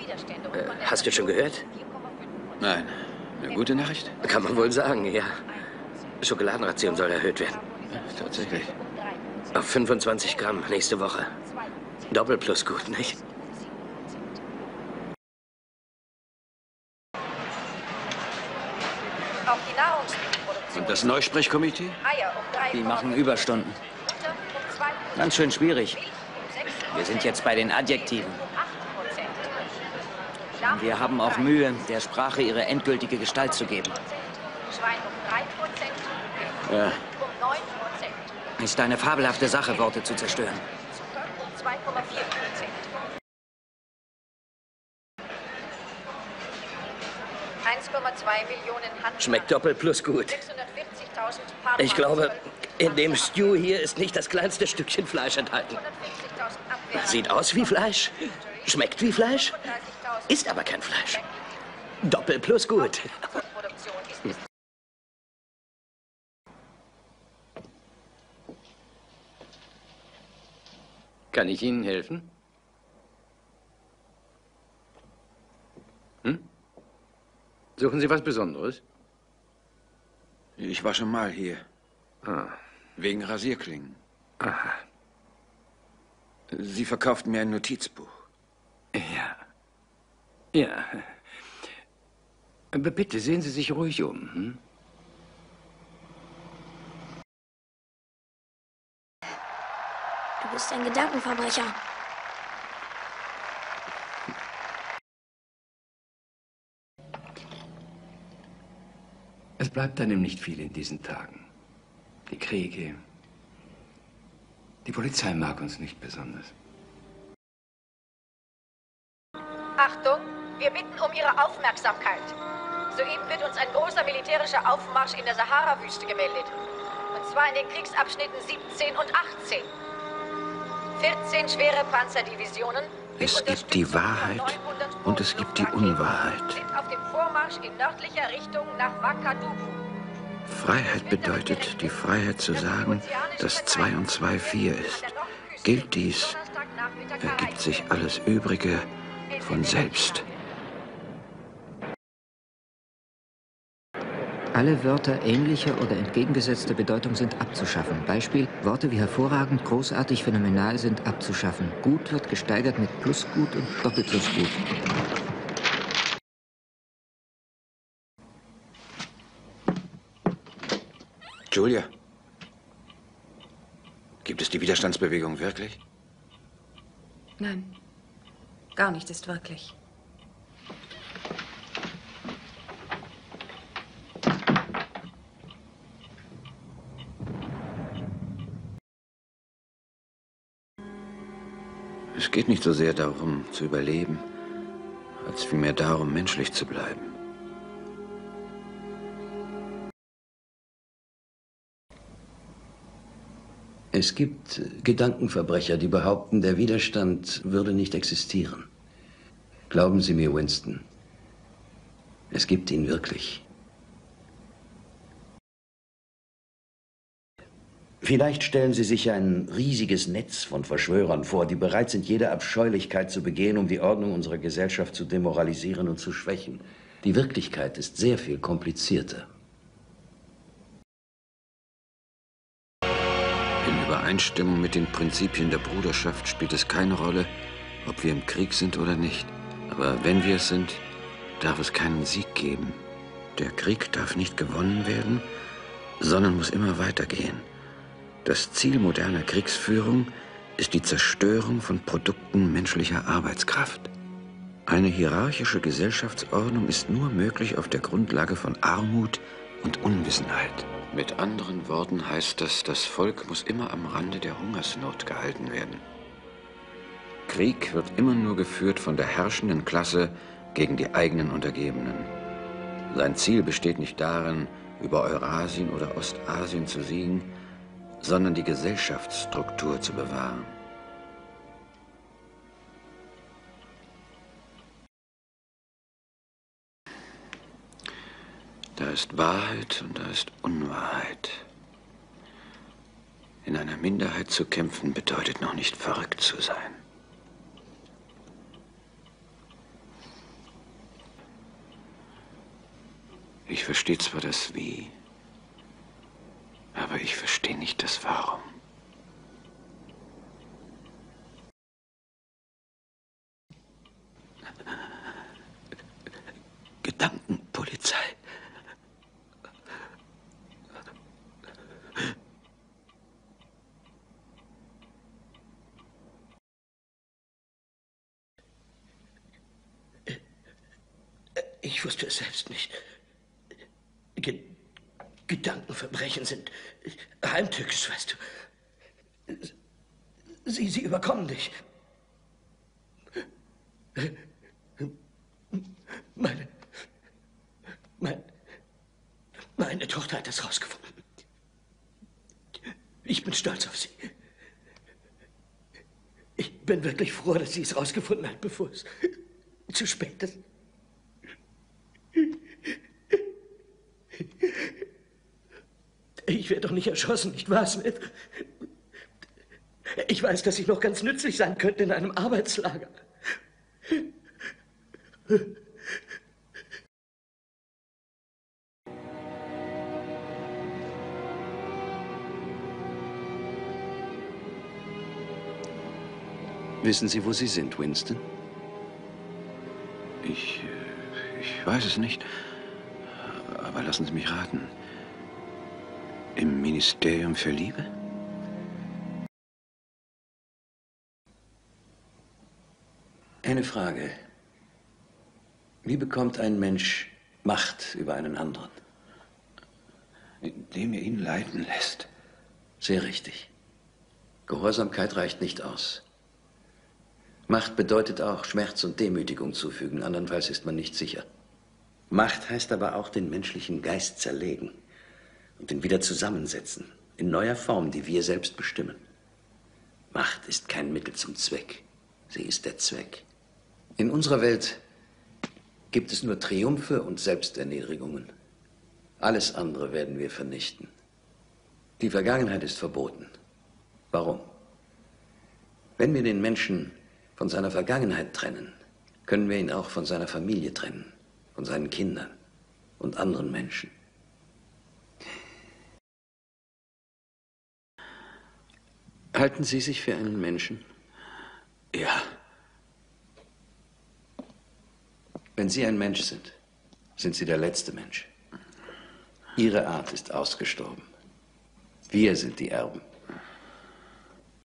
Hast du schon gehört? Nein. Eine gute Nachricht? Kann man wohl sagen, ja. Schokoladenration soll erhöht werden. Tatsächlich. Auf 25 Gramm nächste Woche. Doppel plus gut, nicht? Und das Neusprechkomitee? Die machen Überstunden. Ganz schön schwierig. Wir sind jetzt bei den Adjektiven. Wir haben auch Mühe, der Sprache ihre endgültige Gestalt zu geben. Ja. Ist eine fabelhafte Sache, Worte zu zerstören. Schmeckt doppelt plus gut. Ich glaube, in dem Stew hier ist nicht das kleinste Stückchen Fleisch enthalten. Sieht aus wie Fleisch, schmeckt wie Fleisch, ist aber kein Fleisch. Doppelt plus gut. Kann ich Ihnen helfen? Hm? Suchen Sie was Besonderes? Ich war schon mal hier. Ah. Wegen Rasierklingen. Aha. Sie verkauften mir ein Notizbuch. Ja. Ja. Aber bitte, sehen Sie sich ruhig um. Hm? Du bist ein Gedankenverbrecher. Es bleibt einem nicht viel in diesen Tagen. Die Kriege. Die Polizei mag uns nicht besonders. Achtung, wir bitten um Ihre Aufmerksamkeit. Soeben wird uns ein großer militärischer Aufmarsch in der Sahara-Wüste gemeldet. Und zwar in den Kriegsabschnitten 17 und 18. 14 schwere Panzerdivisionen. Es gibt die Wahrheit und es gibt die Unwahrheit. Sind auf dem Vormarsch in nördlicher Richtung nach Wakadugu. Freiheit bedeutet, die Freiheit zu sagen, dass 2 und 2 4 ist. Gilt dies, ergibt sich alles Übrige von selbst. Alle Wörter ähnlicher oder entgegengesetzter Bedeutung sind abzuschaffen. Beispiel: Worte wie hervorragend, großartig, phänomenal sind abzuschaffen. Gut wird gesteigert mit plus gut und doppelt plus gut. Julia, gibt es die Widerstandsbewegung wirklich? Nein, gar nicht ist wirklich. Es geht nicht so sehr darum, zu überleben, als vielmehr darum, menschlich zu bleiben. Es gibt Gedankenverbrecher, die behaupten, der Widerstand würde nicht existieren. Glauben Sie mir, Winston, es gibt ihn wirklich. Vielleicht stellen Sie sich ein riesiges Netz von Verschwörern vor, die bereit sind, jede Abscheulichkeit zu begehen, um die Ordnung unserer Gesellschaft zu demoralisieren und zu schwächen. Die Wirklichkeit ist sehr viel komplizierter. In Übereinstimmung mit den Prinzipien der Bruderschaft spielt es keine Rolle, ob wir im Krieg sind oder nicht. Aber wenn wir es sind, darf es keinen Sieg geben. Der Krieg darf nicht gewonnen werden, sondern muss immer weitergehen. Das Ziel moderner Kriegsführung ist die Zerstörung von Produkten menschlicher Arbeitskraft. Eine hierarchische Gesellschaftsordnung ist nur möglich auf der Grundlage von Armut und Unwissenheit. Mit anderen Worten heißt das, das Volk muss immer am Rande der Hungersnot gehalten werden. Krieg wird immer nur geführt von der herrschenden Klasse gegen die eigenen Untergebenen. Sein Ziel besteht nicht darin, über Eurasien oder Ostasien zu siegen, sondern die Gesellschaftsstruktur zu bewahren. Da ist Wahrheit und da ist Unwahrheit. In einer Minderheit zu kämpfen bedeutet noch nicht verrückt zu sein. Ich verstehe zwar das Wie, aber ich verstehe nicht das Warum. Gedankenpolizei. Ich wusste es selbst nicht. Gedankenverbrechen sind heimtückisch, weißt du. Sie überkommen dich. Meine Tochter hat das rausgefunden. Ich bin stolz auf sie. Ich bin wirklich froh, dass sie es rausgefunden hat, bevor es zu spät ist. Ich werde doch nicht erschossen, nicht wahr, Smith? Ich weiß, dass ich noch ganz nützlich sein könnte in einem Arbeitslager. Wissen Sie, wo Sie sind, Winston? Ich weiß es nicht. Aber lassen Sie mich raten. Im Ministerium für Liebe? Eine Frage. Wie bekommt ein Mensch Macht über einen anderen? Indem er ihn leiten lässt. Sehr richtig. Gehorsamkeit reicht nicht aus. Macht bedeutet auch, Schmerz und Demütigung zufügen, andernfalls ist man nicht sicher. Macht heißt aber auch, den menschlichen Geist zerlegen und ihn wieder zusammensetzen, in neuer Form, die wir selbst bestimmen. Macht ist kein Mittel zum Zweck, sie ist der Zweck. In unserer Welt gibt es nur Triumphe und Selbsterniedrigungen. Alles andere werden wir vernichten. Die Vergangenheit ist verboten. Warum? Wenn wir den Menschen von seiner Vergangenheit trennen, können wir ihn auch von seiner Familie trennen, von seinen Kindern und anderen Menschen. Halten Sie sich für einen Menschen? Ja. Wenn Sie ein Mensch sind, sind Sie der letzte Mensch. Ihre Art ist ausgestorben. Wir sind die Erben.